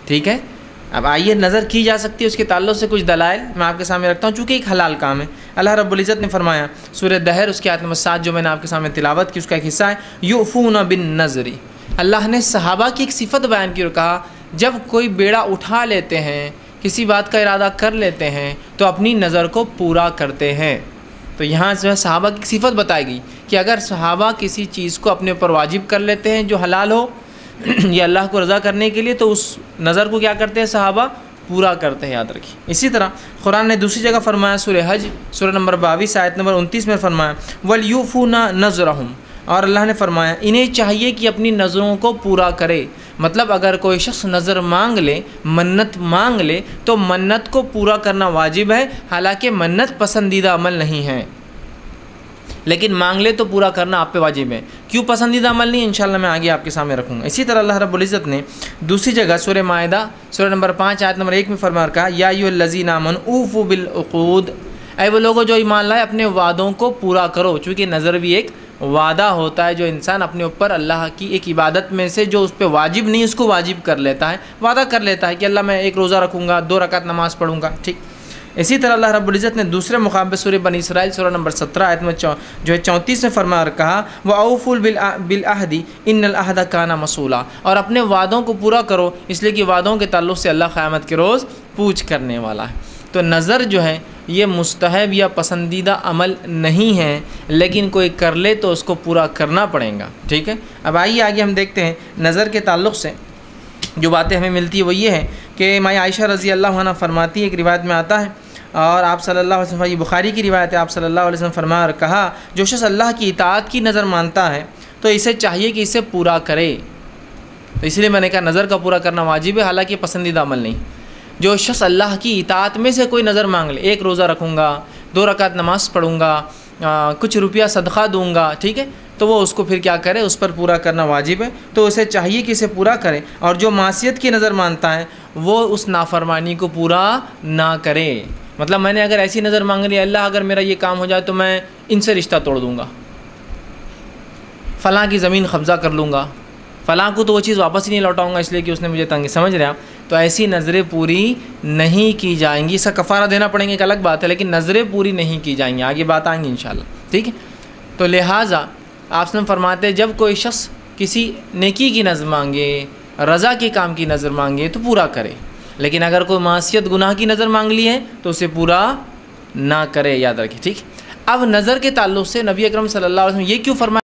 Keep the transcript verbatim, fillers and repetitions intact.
ٹھیک ہے. اب آئیے نظر کی جا سکتی ہے اس کے تعلق سے کچھ دلائل میں آپ کے سامنے رکھتا ہوں، چونکہ ایک حلال کام ہے. اللہ رب العزت نے فرمایا سورہ دہر اس کی آیت نمبر سات جو میں نے آپ کے سامنے تلاوت کی، اس کا ایک حصہ ہے یوفون بالنذر. اللہ نے صحابہ کی ایک صفت بیان کی اور کہا جب کوئی بیڑا اٹھا لیتے ہیں، کسی بات کا ارادہ کر لیتے ہیں تو اپنی نظر کو پورا کرتے ہیں. تو یہاں جو ہے صحابہ کی صفت بتائی گئی کہ اگر صحابہ کسی چیز کو اپنے اوپر واجب کر لیتے ہیں جو حلال ہو یہ اللہ کو رضا کرنے کے لیے، تو اس نظر کو کیا کرتے ہیں صحابہ پورا کرتے ہیں، یاد رکھیے. اسی طرح قرآن نے دوسری جگہ فرمایا سورہ حج سورہ نمبر بائیس آیت نمبر انتیس میں فرمایا وَلْيُوفُونَ نَذْرَهُمْ، اور اللہ نے فرمایا انہیں چاہیے کہ اپنی نظروں کو پورا کرے. مطلب اگر کوئی شخص نظر مانگ لے، منت مانگ لے، تو منت کو پورا کرنا واجب ہے، حالانکہ منت پسندیدہ عمل نہیں ہے، لیکن مانگ لے تو پورا کرنا آپ پہ واجب ہے. کیوں پسندیدہ عمل نہیں انشاءاللہ میں آگے آپ کے سامنے رکھوں گا. اسی طرح اللہ رب العزت نے دوسری جگہ سورہ مائدہ سورہ نمبر پانچ آیت نمبر ایک میں فرما رکھا یا ایھا الذین آمنوا اوفوا بالعقود، اے وہ لوگوں جو ایمان لائے اپنے وعدوں کو پورا کرو. چونکہ نظر بھی ایک وعدہ ہوتا ہے جو انسان اپنے اوپر اللہ کی ایک عبادت میں سے جو اس پہ واجب نہیں اس کو واجب کر لیتا ہے، وعدہ کر لیتا ہے کہ اللہ میں ایک روزہ رکھوں گا، دو رکعت نماز پڑھوں گا. ٹھیک. اسی طرح اللہ رب العزت نے دوسرے مقام پہ سورہ بنی اسرائیل سورہ نمبر سترہ آیت میں جو ہے چونتیس میں فرما اور کہا وَأَوْفُوا بِالْعَهْدِ إِنَّ الْعَهْدَ كَانَ مَسْئُولًا، اور اپنے وعدوں کو پورا کرو اس لیے کہ وعدوں کے تعلق سے اللہ قیامت کے روز پوچھ کرنے والا ہے. تو نظر جو ہے یہ مستحب یا پسندیدہ عمل نہیں ہے، لیکن کوئی کر لے تو اس کو پورا کرنا پڑے گا. ٹھیک ہے. اب آئیے آگے ہم دیکھتے ہیں نظر کے تعلق سے جو باتیں ہمیں ملتی ہے وہ یہ ہے کہ ام عائشہ رضی اللہ عنہ فرماتی ہے، ایک روایت میں آتا ہے اور آپ صلی اللہ علیہ وسلم، یہ بخاری کی روایت ہے، آپ صلی اللہ علیہ وسلم فرمایا اور کہا جو شخص اللہ کی اطاعت کی نظر مانتا ہے تو اسے چاہیے کہ اسے پورا کرے. تو اس لیے میں نے کہا نظر کا پورا کرنا واجب ہے، حالانکہ پسندیدہ عمل نہیں. جو شخص اللہ کی اطاعت میں سے کوئی نظر مانگ لے، ایک روزہ رکھوں گا، دو رکعت نماز پڑھوں گا، کچھ روپیہ صدقہ دوں گا، ٹھیک ہے، تو وہ اس کو پھر کیا کرے، اس پر پورا کرنا واجب ہے. تو اسے چاہیے کہ اسے پورا کرے. اور جو معصیت کی نظر مانتا ہے وہ اس نافرمانی کو پورا نہ کرے. مطلب میں نے اگر ایسی نظر مانگ لی اللہ اگر میرا یہ کام ہو جائے تو میں ان سے رشتہ توڑ دوں گا، فلاں کی زمین قبضہ کر لوں گا، فلاں کو تو وہ چیز واپس ہی نہیں لوٹاؤں گا اس لیے کہ اس نے مجھے تنگ، سمجھ رہے ہیں آپ. تو ایسی نظریں پوری نہیں کی جائیں گی. اس کا کفارہ دینا پڑیں گے ایک الگ بات ہے، لیکن نظریں پوری نہیں کی جائیں گی. آگے بات آئیں گی انشاءاللہ. ٹھیک ہے. تو لہٰذا آپ سے فرماتے ہیں جب کوئی شخص کسی نیکی کی نظر مانگے، رضا کے کام کی نظر مانگے تو پورا کرے، لیکن اگر کوئی معصیت گناہ کی نظر مانگ لی ہے تو اسے پورا نہ کرے، یاد رکھیں. ٹھیک. اب نظر کے تعلق سے نبی اکرم صلی اللہ علیہ وسلم یہ کیوں فرمایا